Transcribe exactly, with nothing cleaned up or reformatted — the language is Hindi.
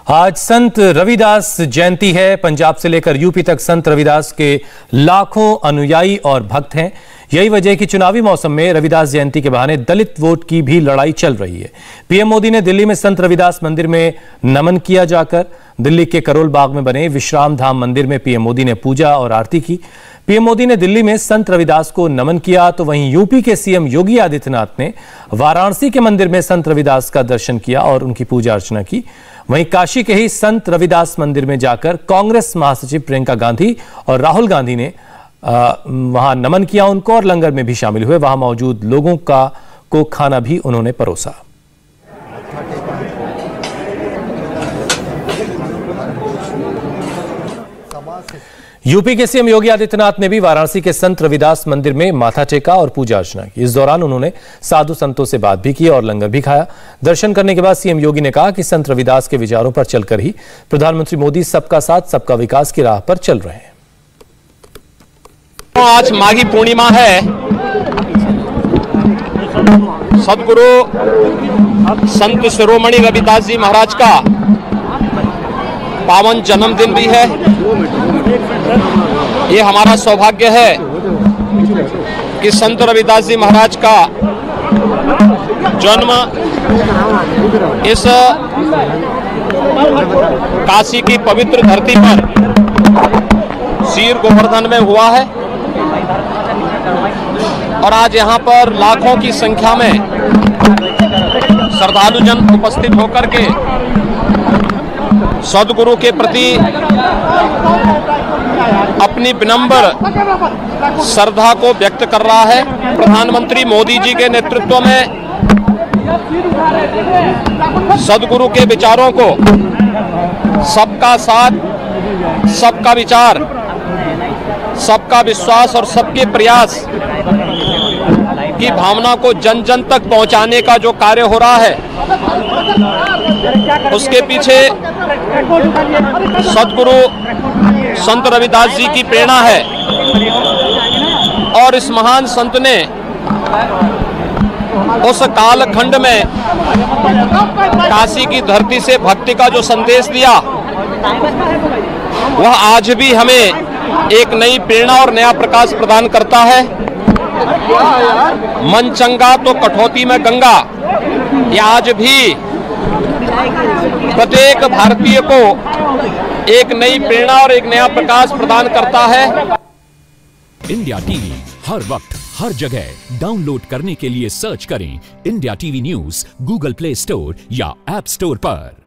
आज संत रविदास जयंती है। पंजाब से लेकर यूपी तक संत रविदास के लाखों अनुयायी और भक्त हैं। यही वजह है कि चुनावी मौसम में रविदास जयंती के बहाने दलित वोट की भी लड़ाई चल रही है। पीएम मोदी ने दिल्ली में संत रविदास मंदिर में नमन किया जाकर। दिल्ली के करोल बाग में बने विश्राम धाम मंदिर में पीएम मोदी ने पूजा और आरती की। पीएम मोदी ने दिल्ली में संत रविदास को नमन किया, तो वहीं यूपी के सीएम योगी आदित्यनाथ ने वाराणसी के मंदिर में संत रविदास का दर्शन किया और उनकी पूजा अर्चना की। वहीं काशी के ही संत रविदास मंदिर में जाकर कांग्रेस महासचिव प्रियंका गांधी और राहुल गांधी ने वहां नमन किया उनको और लंगर में भी शामिल हुए। वहां मौजूद लोगों का को खाना भी उन्होंने परोसा। यूपी के सीएम योगी आदित्यनाथ ने भी वाराणसी के संत रविदास मंदिर में माथा टेका और पूजा अर्चना की। इस दौरान उन्होंने साधु संतों से बात भी की और लंगर भी खाया। दर्शन करने के बाद सीएम योगी ने कहा कि संत रविदास के विचारों पर चलकर ही प्रधानमंत्री मोदी सबका साथ सबका विकास की राह पर चल रहे हैं। आज माघी पूर्णिमा है। सदगुरु संत शिरोमणि रविदास जी महाराज का पावन जन्मदिन भी है। ये हमारा सौभाग्य है कि संत रविदास जी महाराज का जन्म इस काशी की पवित्र धरती पर शीर गोवर्धन में हुआ है और आज यहाँ पर लाखों की संख्या में श्रद्धालु जन उपस्थित होकर के सदगुरु के प्रति अपनी विनम्र श्रद्धा को व्यक्त कर रहा है। प्रधानमंत्री मोदी जी के नेतृत्व में सदगुरु के विचारों को सबका साथ, सबका विचार, सबका विश्वास और सबके प्रयास की भावना को जन जन तक पहुंचाने का जो कार्य हो रहा है, उसके पीछे सदगुरु संत रविदास जी की प्रेरणा है। और इस महान संत ने उस कालखंड में काशी की धरती से भक्ति का जो संदेश दिया, वह आज भी हमें एक नई प्रेरणा और नया प्रकाश प्रदान करता है। मन चंगा तो कठौती में गंगा, ये आज भी प्रत्येक भारतीय को एक नई प्रेरणा और एक नया प्रकाश प्रदान करता है। इंडिया टीवी हर वक्त हर जगह डाउनलोड करने के लिए सर्च करें India TV news Google Play Store या ऐप स्टोर पर।